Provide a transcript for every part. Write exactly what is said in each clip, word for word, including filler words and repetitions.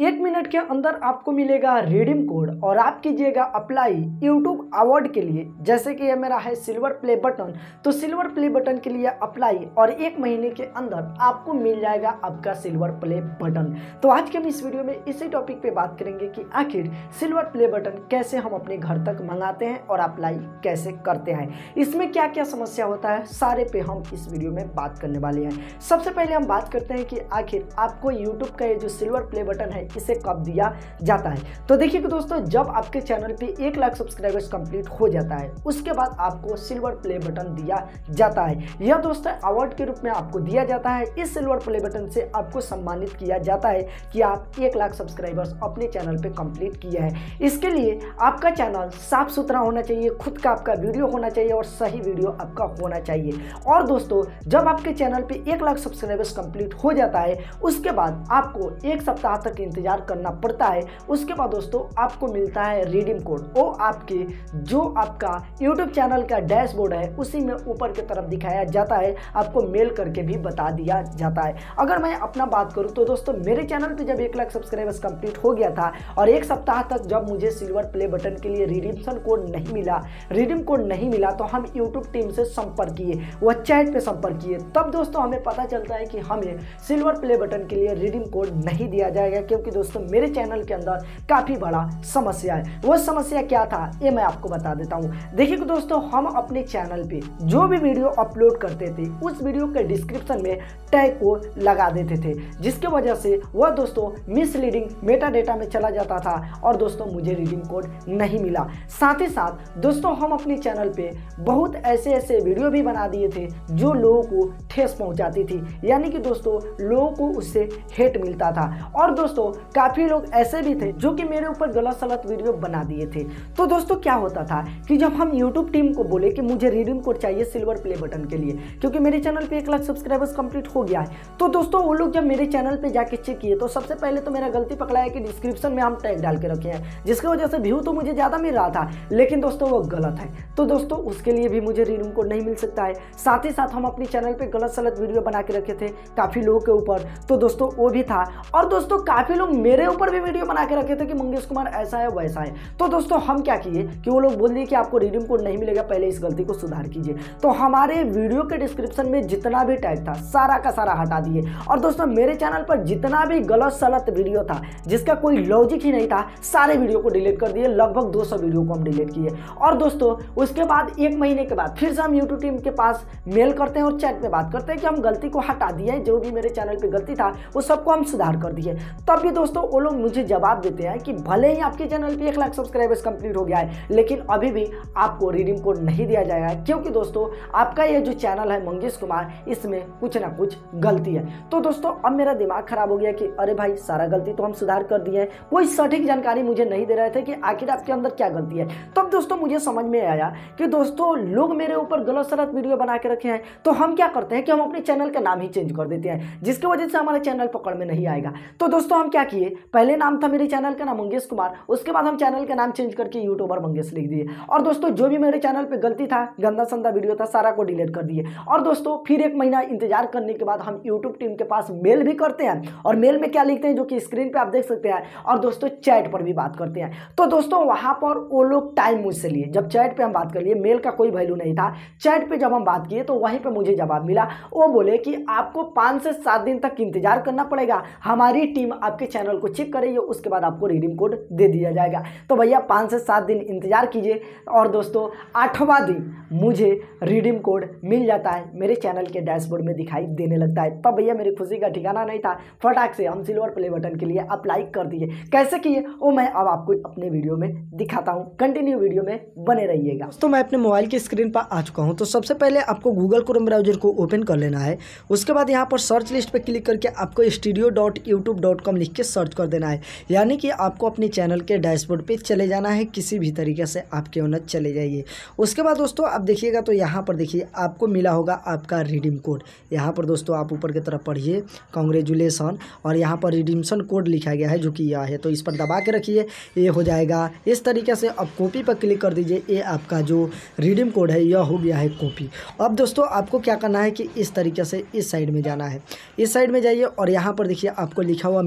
एक मिनट के अंदर आपको मिलेगा रिडीम कोड और आप कीजिएगा अप्लाई यूट्यूब अवार्ड के लिए। जैसे कि ये मेरा है सिल्वर प्ले बटन, तो सिल्वर प्ले बटन के लिए अप्लाई और एक महीने के अंदर आपको मिल जाएगा आपका सिल्वर प्ले बटन। तो आज के हम इस वीडियो में इसी टॉपिक पे बात करेंगे कि आखिर सिल्वर प्ले बटन कैसे हम अपने घर तक मंगाते हैं और अप्लाई कैसे करते हैं, इसमें क्या क्या समस्या होता है, सारे पे हम इस वीडियो में बात करने वाले हैं। सबसे पहले हम बात करते हैं कि आखिर आपको यूट्यूब का ये जो सिल्वर प्ले बटन है इसे कब दिया जाता है। तो देखिए कि दोस्तों, जब आपके चैनल पे एक लाख सब्सक्राइबर्स कंप्लीट हो जाता है उसके बाद आपको सिल्वर प्ले बटन दिया जाता है। यह दोस्तों अवार्ड के रूप में आपको दिया जाता है। इस सिल्वर प्ले बटन से आपको सम्मानित किया जाता है कि आप एक लाख सब्सक्राइबर्स अपने चैनल पे कंप्लीट किए हैं। इसके लिए आपका चैनल साफ सुथरा होना चाहिए, खुद का आपका वीडियो होना चाहिए और सही वीडियो आपका होना चाहिए। और दोस्तों, जब आपके चैनल पे एक लाख सब्सक्राइबर्स कंप्लीट हो जाता है उसके बाद आपको एक सप्ताह तक इंतजार करना पड़ता है। उसके बाद दोस्तों आपको मिलता है रिडीम कोड। वो आपके जो आपका यूट्यूब चैनल का डैशबोर्ड है उसी में ऊपर की तरफ दिखाया जाता है, आपको मेल करके भी बता दिया जाता है। अगर मैं अपना बात करूं तो दोस्तों, मेरे चैनल पे जब एक लाख सब्सक्राइबर्स कंप्लीट हो गया था और एक सप्ताह तक जब मुझे सिल्वर प्ले बटन के लिए रिडीम्शन कोड नहीं मिला रिडीम कोड नहीं मिला तो हम यूट्यूब टीम से संपर्क किए, वह चैट पे संपर्क किए। तब दोस्तों हमें पता चलता है कि हमें सिल्वर प्ले बटन के लिए रिडीम कोड नहीं दिया जाएगा, क्योंकि दोस्तों मेरे चैनल के अंदर काफी बड़ा समस्या है। वो समस्या क्या था ये मैं आपको बता देता हूँ। देखिए कि दोस्तों, हम अपने चैनल पे जो भी वीडियो अपलोड करते थे उस वीडियो के डिस्क्रिप्शन में टैग को लगा देते थे, जिसके वजह से वह दोस्तों मिसलीडिंग मेटा डेटा में चला जाता था और दोस्तों मुझे रिडीम कोड नहीं मिला। साथ ही साथ दोस्तों हम अपने चैनल पे बहुत ऐसे ऐसे वीडियो भी बना दिए थे जो लोगों को ठेस पहुंचाती थी, यानी कि दोस्तों लोगों को उससे हेट मिलता था। और दोस्तों काफी लोग ऐसे भी थे जो कि मेरे ऊपर गलत सलत वीडियो बना दिए थे। तो दोस्तों क्या होता था कि जब हम यूट्यूब टीम को बोले कि मुझे रिडीम कोड चाहिए सिल्वर प्ले बटन के लिए, क्योंकि मेरे चैनल पे एक लाख सब्सक्राइबर्स कंप्लीट हो गया है, तो दोस्तों वो लोग जब मेरे चैनल पे जाके चेक किए तो सबसे पहले तो मेरा गलती पकड़ा है कि डिस्क्रिप्शन में हम टैग डाल के रखे हैं, जिसकी वजह से व्यू तो मुझे ज्यादा मिल रहा था, लेकिन दोस्तों वो गलत है। तो दोस्तों उसके लिए भी मुझे रिडीम कोड नहीं मिल सकता है। साथ ही साथ हम अपने चैनल पे गलत सलत वीडियो बना के रखे थे काफी लोगों के ऊपर, तो दोस्तों वो भी था। और दोस्तों काफी लोग मेरे ऊपर भी वीडियो बना के रखे थे कि मंगेश कुमार ऐसा है वैसा है। तो दोस्तों हम क्या किए कि वो लोग बोल दिए कि आपको रिडीम कोड नहीं मिलेगा, पहले इस गलती को सुधार कीजिए। तो हमारे वीडियो के डिस्क्रिप्शन में जितना भी टैग था सारा का सारा हटा दिए। और दोस्तों मेरे चैनल पर जितना भी गलत सलत वीडियो था जिसका कोई लॉजिक ही नहीं था, सारे वीडियो को डिलीट कर दिए। लगभग दो सौ वीडियो को हम डिलीट किए। और दोस्तों उसके बाद एक महीने के बाद फिर से हम यूट्यूब टीम के पास मेल करते हैं और चैट पे बात करते हैं कि हम गलती को हटा दिए, जो भी मेरे चैनल पे गलती था वो सबको हम सुधार कर दिए। तब भी दोस्तों वो लोग मुझे जवाब देते हैं कि भले ही आपके चैनल पे एक लाख सब्सक्राइबर्स कंप्लीट हो गया है, लेकिन अभी भी आपको रिडीम कोड नहीं दिया जाएगा, क्योंकि दोस्तों आपका ये जो चैनल है मंगेश कुमार, इसमें कुछ ना कुछ गलती है। तो दोस्तों अब मेरा दिमाग खराब हो गया कि अरे भाई सारा गलती तो हम सुधार कर दिए हैं, कोई सटीक जानकारी मुझे नहीं दे रहे थे कि आखिर आपके अंदर क्या गलती है। तब दोस्तों मुझे समझ में आया कि दोस्तों लोग मेरे ऊपर गलत सलत वीडियो बना के रखे हैं, तो हम क्या करते हैं कि हम अपने चैनल का नाम ही चेंज कर देते हैं, जिसकी वजह से हमारा चैनल पकड़ में नहीं आएगा। तो दोस्तों हम क्या किए, पहले नाम था मेरे चैनल का नाम मंगेश कुमार, उसके बाद हम चैनल का नाम चेंज करके यूट्यूबर मंगेश लिख दिए। और दोस्तों जो भी मेरे चैनल पे गलती था, गंदा संदा वीडियो था, सारा को डिलीट कर दिए। और दोस्तों फिर एक महीना इंतजार करने के बाद हम यूट्यूब टीम के पास मेल भी करते हैं, और मेल में क्या लिखते हैं जो कि स्क्रीन पे आप देख सकते हैं। और दोस्तों चैट पर भी बात करते हैं। तो दोस्तों वहां पर वो लोग टाइम मुझसे लिए, जब चैट पे हम बात कर लिए, मेल का कोई वैल्यू नहीं था, चैट पे जब हम बात किए तो वहीं पे मुझे जवाब मिला। वो बोले कि आपको पाँच से सात दिन तक इंतजार करना पड़ेगा, हमारी टीम आपके चैनल को चेक करेगी, उसके बाद आपको रिडीम कोड दे दिया जाएगा। तो भैया पाँच से सात दिन इंतजार कीजिए और दोस्तों आठवां दिन मुझे रिडीम कोड मिल जाता है, मेरे चैनल के डैशबोर्ड में दिखाई देने लगता है। तब भैया मेरी खुशी का ठिकाना नहीं था, फटाक से हम सिल्वर प्ले बटन के लिए अप्लाई कर दिए। कैसे किए वो मैं अब आपको अपने वीडियो में दिखाता हूँ, कंटिन्यू वीडियो में बने रहिएगा। तो मैं अपने मोबाइल की स्क्रीन पर आ चुका हूँ। तो सबसे पहले आपको गूगल क्रोम ब्राउजर को ओपन कर लेना है। उसके बाद यहाँ पर सर्च लिस्ट पे क्लिक करके आपको studio dot YouTube dot com लिख के सर्च कर देना है, यानी कि आपको अपने चैनल के डैशबोर्ड पे चले जाना है, किसी भी तरीके से आपके अंदर चले जाइए। उसके बाद दोस्तों आप देखिएगा तो यहाँ पर देखिए आपको मिला होगा आपका रिडीम कोड। यहाँ पर दोस्तों आप ऊपर की तरफ पढ़िए कांग्रेचुलेसन, और यहाँ पर रिडीम्शन कोड लिखा गया है जो कि यह है, तो इस पर दबा के रखिए, ये हो जाएगा इस तरीके से। अब कॉपी पर क्लिक कर दीजिए, ये आपका जो रिडीम कोड है यह हो गया है कॉपी। अब दोस्तों आपको क्या करना है कि इस तरीके से इस साइड में जाना है, इस साइड में जाइए और यहाँ पर देखिए आपको लिखा हुआ मिलेगा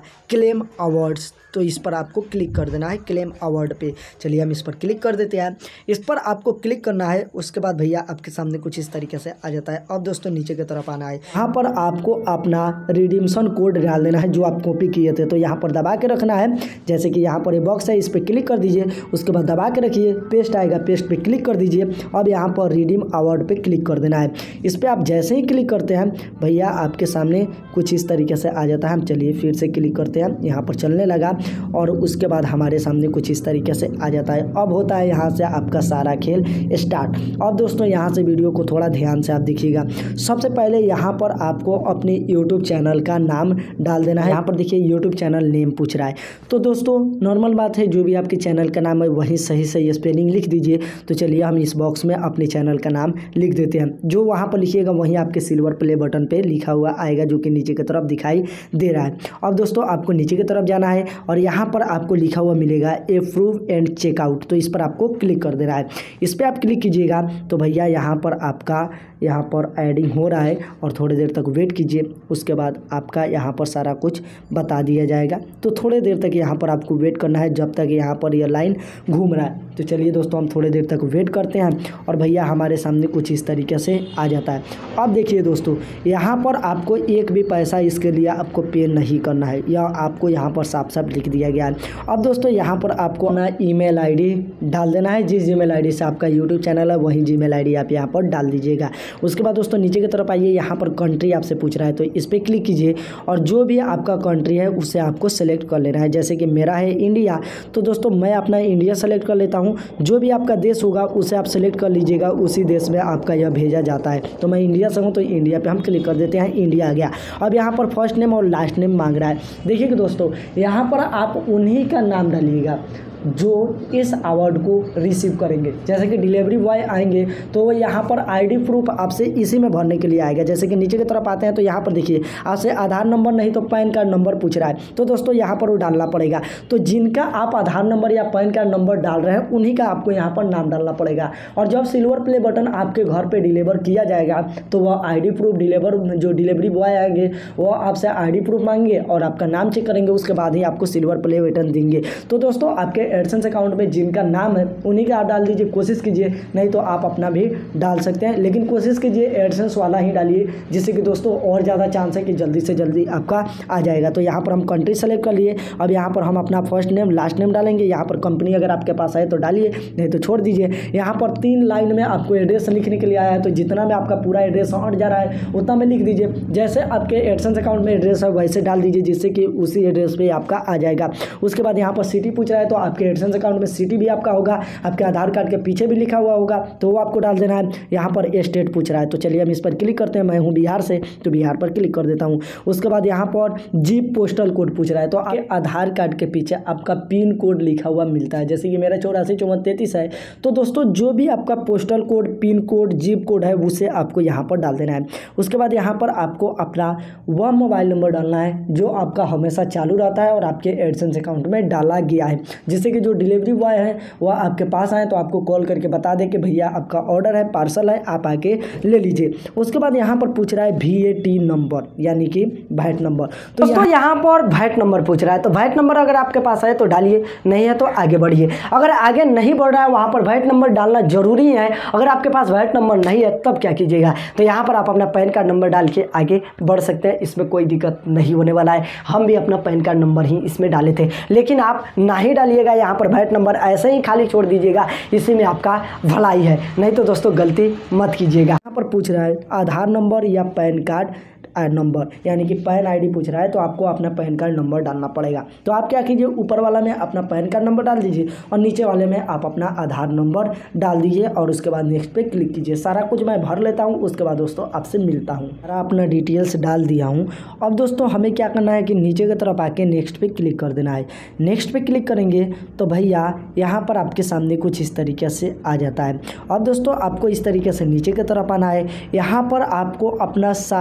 क्लेम अवार्ड्स, तो इस पर आपको क्लिक कर देना है क्लेम अवार्ड पे। चलिए हम इस पर क्लिक कर देते हैं। इस पर आपको क्लिक करना है। उसके बाद भैया आपके सामने कुछ इस तरीके से आ जाता है। अब दोस्तों नीचे की तरफ आना है। यहाँ पर आपको अपना रिडीम्शन कोड डाल देना है जो आप कॉपी किए थे, तो यहाँ पर दबा के रखना है। जैसे कि यहाँ पर ये बॉक्स है, इस पर क्लिक कर दीजिए। उसके बाद दबा के रखिए, पेस्ट आएगा, पेस्ट पे क्लिक कर दीजिए। अब यहाँ पर रिडीम अवार्ड पे क्लिक कर देना है। इस पर आप जैसे ही क्लिक करते हैं भैया आपके सामने कुछ इस तरीके से आ जाता है। हम चलिए फिर से क्लिक करते हैं, यहाँ पर चलने लगा और उसके बाद हमारे सामने कुछ इस तरीके से आ जाता है। अब होता है यहाँ से आपका सारा खेल स्टार्ट। अब दोस्तों यहाँ से वीडियो को थोड़ा ध्यान से आप देखिएगा। सबसे पहले यहाँ पर आपको अपने यूट्यूब चैनल का नाम डाल देना है। यहाँ पर देखिए यूट्यूब चैनल नेम पूछ रहा है, तो दोस्तों नॉर्मल बात है, जो भी आपके चैनल का नाम है वही सही सही स्पेलिंग लिख दीजिए। तो चलिए हम इस बॉक्स में अपने चैनल का नाम लिख देते हैं। जो वहाँ पर लिखिएगा वहीं आपके सिल्वर प्ले बटन पर लिखा हुआ आएगा, जो कि नीचे की तरफ दिखाई दे रहा है। अब दोस्तों आपको नीचे की तरफ जाना है और यहाँ पर आपको लिखा हुआ मिलेगा अप्रूव एंड चेकआउट, तो इस पर आपको क्लिक कर देना है। इस पर आप क्लिक कीजिएगा तो भैया यहाँ पर आपका यहाँ पर एडिंग हो रहा है और थोड़ी देर तक वेट कीजिए। उसके बाद आपका यहाँ पर सारा कुछ बता दिया जाएगा। तो थोड़ी देर तक यहाँ पर आपको वेट करना है जब तक यहाँ पर यह लाइन घूम रहा है। तो चलिए दोस्तों हम थोड़ी देर तक वेट करते हैं और भैया हमारे सामने कुछ इस तरीके से आ जाता है। अब देखिए दोस्तों यहाँ पर आपको एक भी पैसा इसके लिए आपको पे नहीं करना है, या आपको यहाँ पर साफ साफ लिख दिया गया है। अब दोस्तों यहाँ पर आपको अपना ईमेल आईडी डाल देना है। जिस जीमेल आईडी से आपका यूट्यूब चैनल है वही जीमेल आईडी आप यहाँ पर डाल दीजिएगा। उसके बाद दोस्तों नीचे की तरफ आइए, यहाँ पर कंट्री आपसे पूछ रहा है तो इस पर क्लिक कीजिए और जो भी आपका कंट्री है उसे आपको सेलेक्ट कर लेना है। जैसे कि मेरा है इंडिया, तो दोस्तों मैं अपना इंडिया सेलेक्ट कर लेता हूँ। जो भी आपका देश होगा उसे आप सेलेक्ट कर लीजिएगा, उसी देश में आपका यह भेजा जाता है। तो मैं इंडिया से हूँ तो इंडिया पे हम क्लिक कर देते हैं, इंडिया आ गया। अब यहाँ पर फर्स्ट नेम और लास्ट नेम मांग रहा है। देखिए कि दोस्तों यहाँ पर आप उन्हीं का नाम डालिएगा जो इस अवार्ड को रिसीव करेंगे। जैसे कि डिलीवरी बॉय आएंगे तो वो यहाँ पर आईडी प्रूफ आपसे इसी में भरने के लिए आएगा। जैसे कि नीचे की तरफ आते हैं तो यहाँ पर देखिए आपसे आधार नंबर नहीं तो पैन कार्ड नंबर पूछ रहा है, तो दोस्तों यहाँ पर वो डालना पड़ेगा। तो जिनका आप आधार नंबर या पैन कार्ड नंबर डाल रहे हैं उन्हीं का आपको यहाँ पर नाम डालना पड़ेगा। और जब सिल्वर प्ले बटन आपके घर पर डिलीवर किया जाएगा तो वह आई डी प्रूफ डिलीवर जो डिलीवरी बॉय आएंगे वो आपसे आई डी प्रूफ मांगेंगे और आपका नाम चेक करेंगे, उसके बाद ही आपको सिल्वर प्ले बटन देंगे। तो दोस्तों आपके एडसेंस अकाउंट में जिनका नाम है उन्हीं का आप डाल दीजिए, कोशिश कीजिए, नहीं तो आप अपना भी डाल सकते हैं, लेकिन कोशिश कीजिए एडसेंस वाला ही डालिए, जिससे कि दोस्तों और ज़्यादा चांस है कि जल्दी से जल्दी आपका आ जाएगा। तो यहाँ पर हम कंट्री सेलेक्ट कर लिए। अब यहाँ पर हम अपना फर्स्ट नेम लास्ट नेम डालेंगे। यहाँ पर कंपनी अगर आपके पास है तो डालिए, नहीं तो छोड़ दीजिए। यहाँ पर तीन लाइन में आपको एड्रेस लिखने के लिए आया है, तो जितना में आपका पूरा एड्रेस हट जा रहा है उतना में लिख दीजिए। जैसे आपके एडसेंस अकाउंट में एड्रेस है वैसे डाल दीजिए, जिससे कि उसी एड्रेस पे आपका आ जाएगा। उसके बाद यहाँ पर सिटी पूछ रहा है तो आपके एडसेंस अकाउंट में सिटी भी आपका होगा, आपके आधार कार्ड के पीछे भी लिखा हुआ होगा, तो वो आपको डाल देना है। यहाँ पर स्टेट पूछ रहा है तो चलिए हम इस पर क्लिक करते हैं। मैं हूँ बिहार से तो बिहार पर क्लिक कर देता हूँ। उसके बाद यहाँ पर जीप पोस्टल कोड पूछ रहा है तो आपके आधार कार्ड के पीछे आपका पिन कोड लिखा हुआ मिलता है। जैसे कि मेरा चौरासी चौवन तैंतीस है, तो दोस्तों जो भी आपका postal code, pin code, zip code है उसे आपको यहाँ पर डाल देना है। उसके बाद यहाँ पर आपको अपना वह मोबाइल नंबर डालना है जो आपका हमेशा चालू रहता है और आपके एडसेंस अकाउंट में डाला गया है, जिससे कि जो डिलीवरी बॉय है वह आपके पास आए तो आपको कॉल करके बता दे कि भैया आपका ऑर्डर है, पार्सल है, आप आके ले लीजिए। उसके बाद यहाँ पर पूछ रहा है वी ए टी नंबर, यानी कि वैट नंबर। तो दोस्तों यहाँ पर वैट नंबर पूछ रहा है, तो वैट नंबर अगर आपके पास है तो डालिए, नहीं है तो आगे बढ़िए। अगर आगे नहीं बढ़ रहा है वहाँ पर वैट नंबर डालना जरूरी है। अगर आपके पास वैट नंबर नहीं है तब क्या कीजिएगा, तो यहाँ पर आप अपना पैन कार्ड नंबर डाल के आगे बढ़ सकते हैं, इसमें कोई दिक्कत नहीं होने वाला है। हम भी अपना पैन कार्ड नंबर ही इसमें डाले थे, लेकिन आप ना ही डालिएगा यहाँ पर वैट नंबर, ऐसे ही खाली छोड़ दीजिएगा, इसी में आपका भलाई है। नहीं तो दोस्तों गलती मत कीजिएगा। यहाँ पर पूछ रहा है आधार नंबर या पैन कार्ड नंबर, यानी कि पैन आईडी पूछ रहा है तो आपको अपना पैन कार्ड नंबर डालना पड़ेगा। तो आप क्या कीजिए, ऊपर वाला में अपना पैन कार्ड नंबर डाल दीजिए और नीचे वाले में आप अपना आधार नंबर डाल दीजिए और उसके बाद नेक्स्ट पे क्लिक कीजिए। सारा कुछ मैं भर लेता हूँ, उसके बाद दोस्तों आपसे मिलता हूँ। सारा अपना डिटेल्स डाल दिया हूँ। अब दोस्तों हमें क्या करना है कि नीचे की तरफ आके नेक्स्ट पे क्लिक कर देना है। नेक्स्ट पे क्लिक करेंगे तो भैया यहाँ पर आपके सामने कुछ इस तरीके से आ जाता है। अब दोस्तों आपको इस तरीके से नीचे की तरफ आना है। यहाँ पर आपको अपना सारा कुछ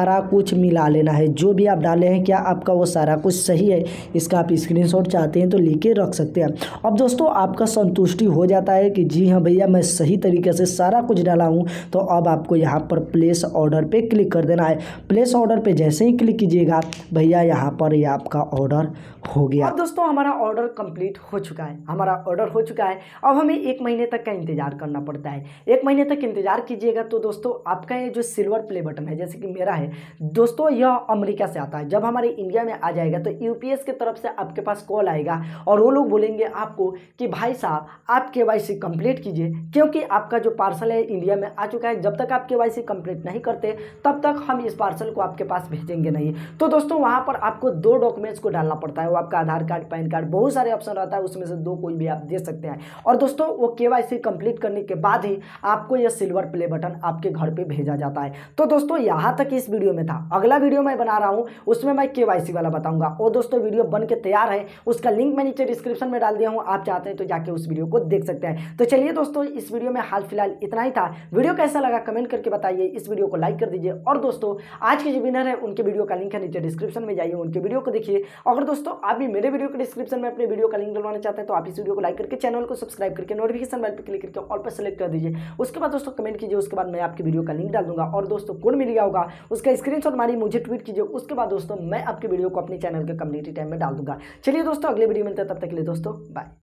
कुछ मिला लेना है। जो भी आप डाले हैं क्या आपका वो सारा कुछ सही है, इसका आप स्क्रीनशॉट चाहते हैं तो लेके रख सकते हैं। अब दोस्तों आपका संतुष्टि हो जाता है कि जी हाँ भैया मैं सही तरीके से सारा कुछ डाला हूँ, तो अब आपको यहाँ पर प्लेस ऑर्डर पे क्लिक कर देना है। प्लेस ऑर्डर पे जैसे ही क्लिक कीजिएगा भैया यहाँ पर ये आपका ऑर्डर हो गया। अब दोस्तों हमारा ऑर्डर कंप्लीट हो चुका है, हमारा ऑर्डर हो चुका है। अब हमें एक महीने तक का इंतजार करना पड़ता है। एक महीने तक इंतजार कीजिएगा तो दोस्तों आपका ये जो सिल्वर प्ले बटन है, जैसे कि मेरा है दोस्तों, यह अमेरिका से आता है। जब हमारे इंडिया में आ जाएगा तो यूपीएस की तरफ से आपके पास कॉल आएगा और वो लोग बोलेंगे आपको कि भाई साहब आप केवाईसी कंप्लीट कीजिए, क्योंकि आपका जो पार्सल है इंडिया में आ चुका है। जब तक आप केवाईसी कंप्लीट नहीं करते तब तक हम इस पार्सल को आपके पास भेजेंगे नहीं। तो दोस्तों वहां पर आपको दो डॉक्यूमेंट्स को डालना पड़ता है, वो आपका आधार कार्ड, पैन कार्ड, बहुत सारे ऑप्शन रहता है, उसमें से दो कोई भी आप दे सकते हैं। और दोस्तों वो केवाईसी कंप्लीट करने के बाद ही आपको यह सिल्वर प्ले बटन आपके घर पे भेजा जाता है। तो दोस्तों यहाँ तक इस वीडियो में था। अगला वीडियो मैं बना रहा हूँ उसमें मैं केवाईसी वाला बताऊंगा। और दोस्तों वीडियो बन के तैयार है, उसका लिंक मैं नीचे डिस्क्रिप्शन में डाल दिया हूँ, आप चाहते हैं तो जाके उस वीडियो को देख सकते हैं। तो चलिए दोस्तों इस वीडियो में हाल फिलहाल इतना ही था। वीडियो कैसा लगा कमेंट करके बताइए, इस वीडियो को लाइक कर दीजिए। और दोस्तों आज के जो विनर है उनके वीडियो का लिंक है नीचे डिस्क्रिप्शन में, जाइए उनके वीडियो को देखिए। अगर दोस्तों आप भी मेरे वीडियो के डिस्क्रिप्शन में अपने वीडियो का लिंक डलवाना चाहते हैं तो आप इस वीडियो को लाइक करके चैनल को सब्सक्राइब करके नोटिफिकेशन बेल पर क्लिक करके ऑल पर सेलेक्ट कर दीजिए। उसके बाद दोस्तों कमेंट कीजिए, उसके बाद मैं आपकी वीडियो का लिंक डाल दूंगा। और दोस्तों कोड मिल गया होगा उसका स्क्रीनशॉट मारिए, मुझे ट्वीट कीजिए। उसके बाद दोस्तों मैं आपकी वीडियो को अपने चैनल के कम्युनिटी टैब में डाल दूंगा। चलिए दोस्तों अगले वीडियो मिलते हैं, तब तक के लिए दोस्तों बाय।